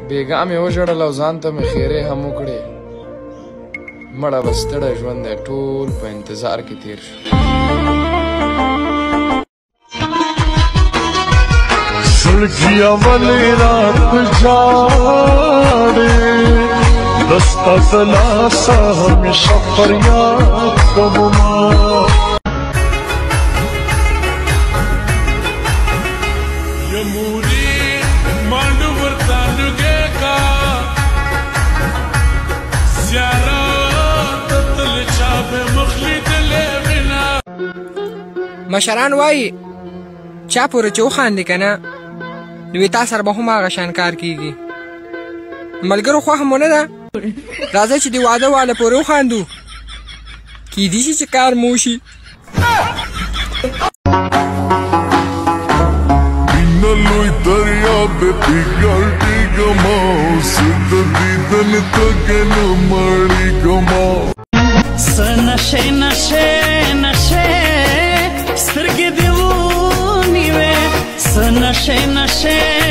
بیګا مې وژړل او ځان ته مې خیرې هم وکړې. مړه به ستړی ژوند دی ټول په انتظار کې تیر شو. زړګیا ولې رات جاړې دستا د لاسه همیشه فریاد کومه. مشران وایي چا پورې چې وخاندې که نه نو تا سره به هم هغه شان کار کېږي. ملګرو خوښه مو نه ده؟ راځئ چې د واده واله پورې وخاندو، کیدی شي چې کار مو وشي. مینه لوی دریاب دی ګرځېږمه اوس د دیدن تږې نه مړېږمه. څه نشې نشې نشې سترګې دې ونیوې، څه نشې نشې